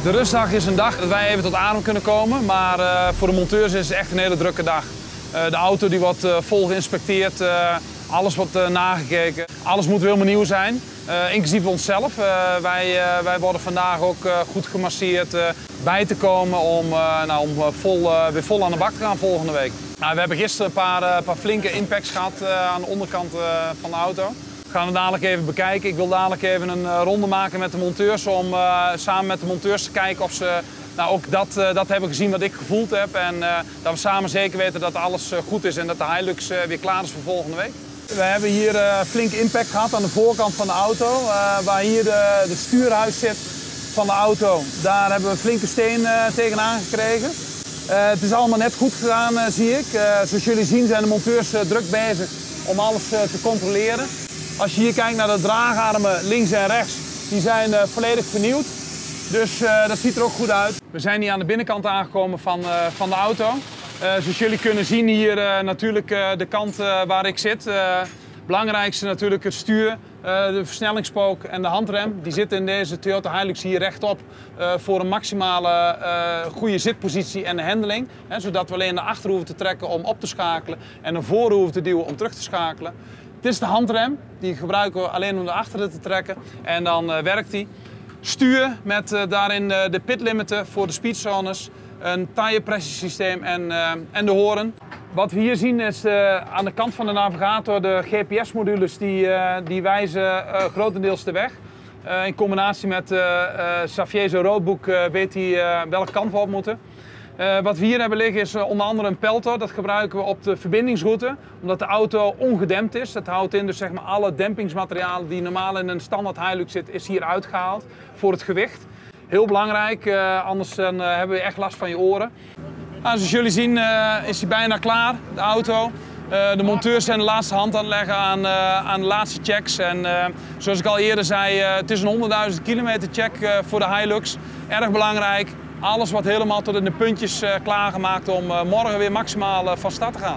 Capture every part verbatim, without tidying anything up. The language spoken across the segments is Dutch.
De rustdag is een dag dat wij even tot adem kunnen komen, maar uh, voor de monteurs is het echt een hele drukke dag. Uh, de auto die wordt uh, vol geïnspecteerd, uh, alles wordt uh, nagekeken, alles moet helemaal nieuw zijn, uh, inclusief onszelf. Uh, wij, uh, wij worden vandaag ook uh, goed gemasseerd uh, bij te komen om, uh, nou, om vol, uh, weer vol aan de bak te gaan volgende week. Nou, we hebben gisteren een paar, uh, paar flinke impacts gehad uh, aan de onderkant uh, van de auto. We gaan het dadelijk even bekijken. Ik wil dadelijk even een uh, ronde maken met de monteurs om uh, samen met de monteurs te kijken of ze nou, ook dat, uh, dat hebben gezien wat ik gevoeld heb. En uh, dat we samen zeker weten dat alles uh, goed is en dat de Hilux uh, weer klaar is voor volgende week. We hebben hier uh, flink impact gehad aan de voorkant van de auto. Uh, waar hier de, de stuurhuis zit van de auto, daar hebben we een flinke steen uh, tegenaan gekregen. Uh, het is allemaal net goed gedaan, uh, zie ik. Uh, zoals jullie zien zijn de monteurs uh, druk bezig om alles uh, te controleren. Als je hier kijkt naar de draagarmen links en rechts, die zijn uh, volledig vernieuwd. Dus uh, dat ziet er ook goed uit. We zijn hier aan de binnenkant aangekomen van, uh, van de auto. Uh, zoals jullie kunnen zien hier uh, natuurlijk uh, de kant uh, waar ik zit. Uh, belangrijkste natuurlijk het stuur, uh, de versnellingspook en de handrem. Die zitten in deze Toyota Hilux hier rechtop uh, voor een maximale uh, goede zitpositie en de handling. Hè, zodat we alleen naar achter hoeven te trekken om op te schakelen en naar voren hoeven te duwen om terug te schakelen. Dit is de handrem, die gebruiken we alleen om naar achteren te trekken en dan uh, werkt die. Stuur met uh, daarin uh, de pit limiter voor de speedzones, een tire pressiesysteem en, uh, en de horen. Wat we hier zien is uh, aan de kant van de navigator de G P S-modules die, uh, die wijzen uh, grotendeels de weg. Uh, in combinatie met uh, uh, Savieso Roadbook uh, weet hij uh, welke kant we op moeten. Uh, wat we hier hebben liggen is uh, onder andere een peltor. Dat gebruiken we op de verbindingsroute, omdat de auto ongedempt is. Dat houdt in dus zeg maar alle dempingsmaterialen die normaal in een standaard Hilux zit, is hier uitgehaald voor het gewicht. Heel belangrijk, uh, anders dan, uh, hebben we echt last van je oren. Nou, zoals jullie zien uh, is hij bijna klaar, de auto. Uh, de monteurs zijn de laatste hand aan het leggen aan, uh, aan de laatste checks. En uh, zoals ik al eerder zei, uh, het is een honderdduizend kilometer check uh, voor de Hilux. Erg belangrijk. Alles wordt helemaal tot in de puntjes uh, klaargemaakt om uh, morgen weer maximaal uh, van start te gaan.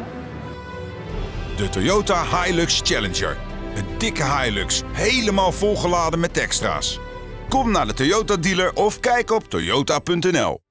De Toyota Hilux Challenger. Een dikke Hilux, helemaal volgeladen met extra's. Kom naar de Toyota dealer of kijk op toyota punt n l.